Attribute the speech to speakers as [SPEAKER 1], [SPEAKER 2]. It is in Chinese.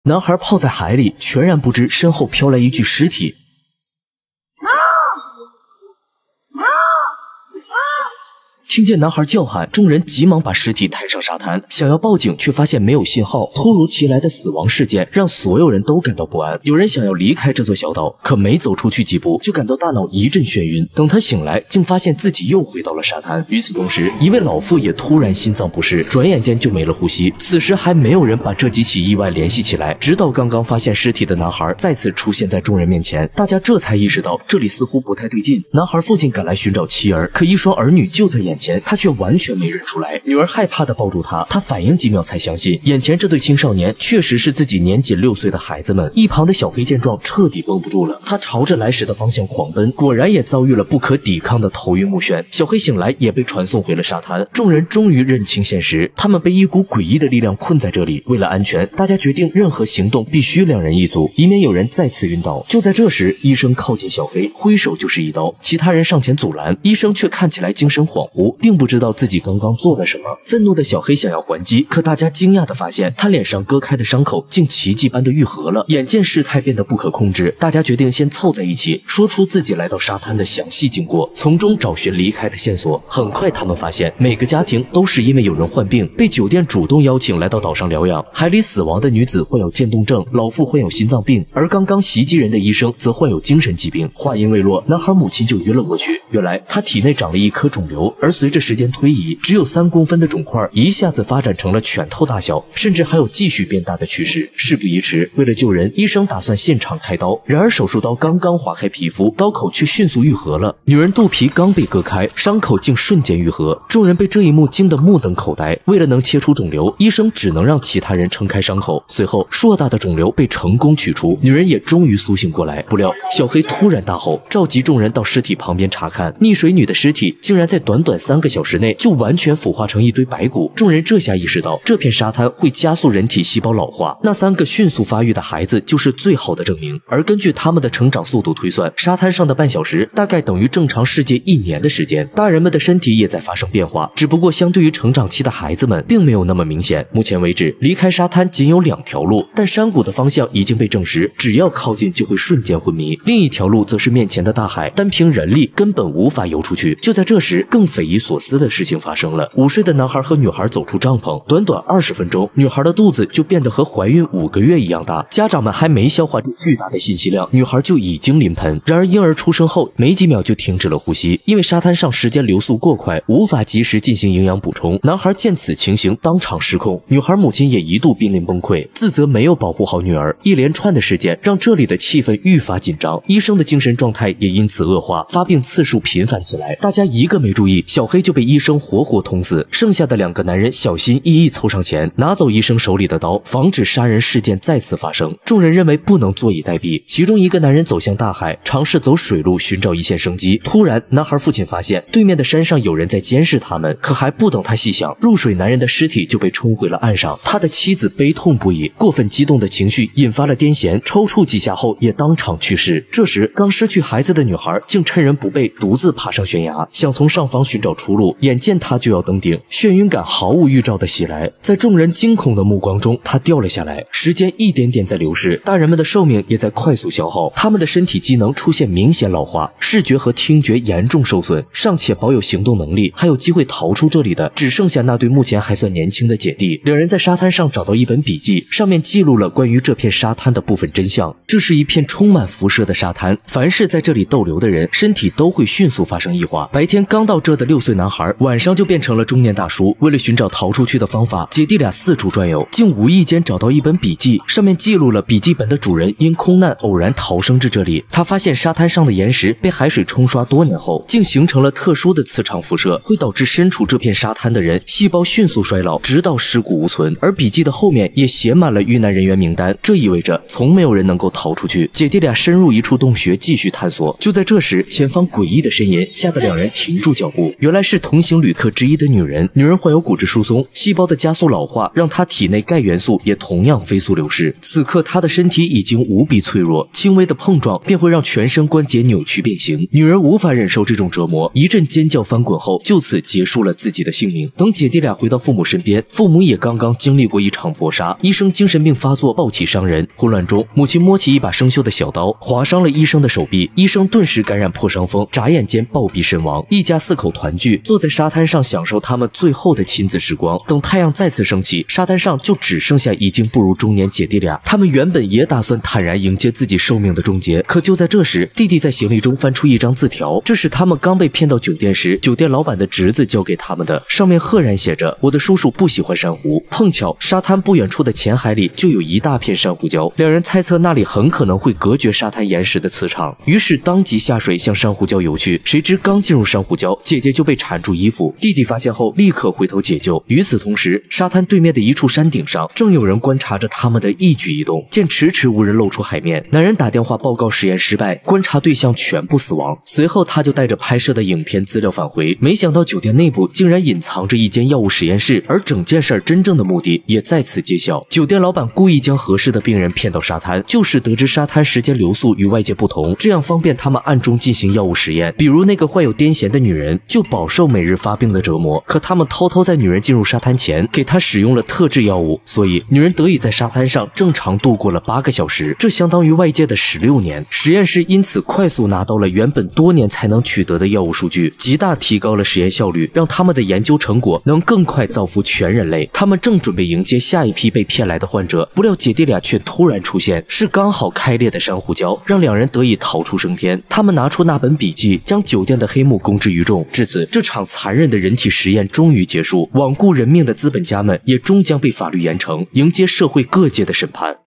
[SPEAKER 1] 男孩泡在海里，全然不知身后飘来一具尸体。 听见男孩叫喊，众人急忙把尸体抬上沙滩，想要报警，却发现没有信号。突如其来的死亡事件让所有人都感到不安。有人想要离开这座小岛，可没走出去几步，就感到大脑一阵眩晕。等他醒来，竟发现自己又回到了沙滩。与此同时，一位老妇也突然心脏不适，转眼间就没了呼吸。此时还没有人把这几起意外联系起来，直到刚刚发现尸体的男孩再次出现在众人面前，大家这才意识到这里似乎不太对劲。男孩父亲赶来寻找妻儿，可一双儿女就在眼前。 他却完全没认出来，女儿害怕地抱住他，他反应几秒才相信，眼前这对青少年确实是自己年仅6岁的孩子们。一旁的小黑见状，彻底绷不住了，他朝着来时的方向狂奔，果然也遭遇了不可抵抗的头晕目眩。小黑醒来也被传送回了沙滩，众人终于认清现实，他们被一股诡异的力量困在这里。为了安全，大家决定任何行动必须2人一组，以免有人再次晕倒。就在这时，医生靠近小黑，挥手就是一刀，其他人上前阻拦，医生却看起来精神恍惚，并不知道自己刚刚做了什么。愤怒的小黑想要还击，可大家惊讶地发现，他脸上割开的伤口竟奇迹般的愈合了。眼见事态变得不可控制，大家决定先凑在一起，说出自己来到沙滩的详细经过，从中找寻离开的线索。很快，他们发现每个家庭都是因为有人患病，被酒店主动邀请来到岛上疗养。海里死亡的女子患有渐冻症，老妇患有心脏病，而刚刚袭击人的医生则患有精神疾病。话音未落，男孩母亲就晕了过去。原来他体内长了一颗肿瘤，而随着时间推移，只有3公分的肿块一下子发展成了拳头大小，甚至还有继续变大的趋势。事不宜迟，为了救人，医生打算现场开刀。然而手术刀刚刚划开皮肤，刀口却迅速愈合了。女人肚皮刚被割开，伤口竟瞬间愈合。众人被这一幕惊得目瞪口呆。为了能切除肿瘤，医生只能让其他人撑开伤口。随后，硕大的肿瘤被成功取出，女人也终于苏醒过来。不料，小黑突然大吼，召集众人到尸体旁边查看。溺水女的尸体竟然在短短3个小时内就完全腐化成一堆白骨。众人这下意识到，这片沙滩会加速人体细胞老化，那3个迅速发育的孩子就是最好的证明。而根据他们的成长速度推算，沙滩上的半小时大概等于正常世界1年的时间。大人们的身体也在发生变化，只不过相对于成长期的孩子们，并没有那么明显。目前为止，离开沙滩仅有2条路，但山谷的方向已经被证实，只要靠近就会瞬间昏迷。另一条路则是面前的大海，单凭人力根本无法游出去。就在这时，更匪夷所思的事情发生了。5岁的男孩和女孩走出帐篷，短短20分钟，女孩的肚子就变得和怀孕5个月一样大。家长们还没消化这巨大的信息量，女孩就已经临盆。然而婴儿出生后没几秒就停止了呼吸，因为沙滩上时间流速过快，无法及时进行营养补充。男孩见此情形，当场失控，女孩母亲也一度濒临崩溃，自责没有保护好女儿。一连串的事件让这里的气氛愈发紧张，医生的精神状态也因此恶化，发病次数频繁起来。大家一个没注意，小黑就被医生活活捅死。剩下的2个男人小心翼翼凑上前，拿走医生手里的刀，防止杀人事件再次发生。众人认为不能坐以待毙，其中一个男人走向大海，尝试走水路寻找一线生机。突然，男孩父亲发现对面的山上有人在监视他们，可还不等他细想，入水男人的尸体就被冲回了岸上。他的妻子悲痛不已，过分激动的情绪引发了癫痫，抽搐几下后也当场去世。这时，刚失去孩子的女孩竟趁人不备，独自爬上悬崖，想从上方寻找出路。眼见她就要登顶，眩晕感毫无预兆的袭来，在众人惊恐的目光中，她掉了下来。时间一点点在流逝，大人们的寿命也在快速消耗，他们的身体机能出现明显老化，视觉和听觉严重受损，尚且保有行动能力，还有机会逃出这里的，只剩下那对目前还算年轻的姐弟。2人在沙滩上找到一本笔记，上面记录了关于这片沙滩的部分真相。这是一片充满辐射的沙滩，凡是在这里逗留的人，身体都会迅速发生异化。白天刚到这的6岁男孩，晚上就变成了中年大叔。为了寻找逃出去的方法，姐弟俩四处转悠，竟无意间找到一本笔记，上面记录了笔记本的主人因空难偶然逃生至这里。他发现沙滩上的岩石被海水冲刷多年后，竟形成了特殊的磁场辐射，会导致身处这片沙滩的人细胞迅速衰老，直到尸骨无存。而笔记的后面也写满了遇难人员名单，这意味着从没有人能够逃出去。姐弟俩深入一处洞穴继续探索，就在这时，前方诡异的呻吟吓得2人停住脚步。原原来是同行旅客之一的女人。女人患有骨质疏松，细胞的加速老化让她体内钙元素也同样飞速流失。此刻她的身体已经无比脆弱，轻微的碰撞便会让全身关节扭曲变形。女人无法忍受这种折磨，一阵尖叫翻滚后，就此结束了自己的性命。等姐弟俩回到父母身边，父母也刚刚经历过一场搏杀，医生精神病发作暴起伤人。混乱中，母亲摸起一把生锈的小刀，划伤了医生的手臂，医生顿时感染破伤风，眨眼间暴毙身亡。一家4口团聚，坐在沙滩上享受他们最后的亲子时光。等太阳再次升起，沙滩上就只剩下已经步入中年姐弟俩。他们原本也打算坦然迎接自己寿命的终结，可就在这时，弟弟在行李中翻出一张字条，这是他们刚被骗到酒店时，酒店老板的侄子交给他们的，上面赫然写着：“我的叔叔不喜欢珊瑚。”碰巧沙滩不远处的浅海里就有一大片珊瑚礁，两人猜测那里很可能会隔绝沙滩岩石的磁场，于是当即下水向珊瑚礁游去。谁知刚进入珊瑚礁，姐姐就被缠住衣服，弟弟发现后立刻回头解救。与此同时，沙滩对面的一处山顶上正有人观察着他们的一举一动，见迟迟无人露出海面，男人打电话报告实验失败，观察对象全部死亡。随后他就带着拍摄的影片资料返回，没想到酒店内部竟然隐藏着一间药物实验室，而整件事真正的目的也在此揭晓。酒店老板故意将合适的病人骗到沙滩，就是得知沙滩时间流速与外界不同，这样方便他们暗中进行药物实验。比如那个患有癫痫的女人就饱受每日发病的折磨，可他们偷偷在女人进入沙滩前给她使用了特制药物，所以女人得以在沙滩上正常度过了8个小时，这相当于外界的16年。实验室因此快速拿到了原本多年才能取得的药物数据，极大提高了实验效率，让他们的研究成果能更快造福全人类。他们正准备迎接下一批被骗来的患者，不料姐弟俩却突然出现，是刚好开裂的珊瑚礁，让两人得以逃出升天。他们拿出那本笔记，将酒店的黑幕公之于众。至此，这场残忍的人体实验终于结束，罔顾人命的资本家们也终将被法律严惩，迎接社会各界的审判。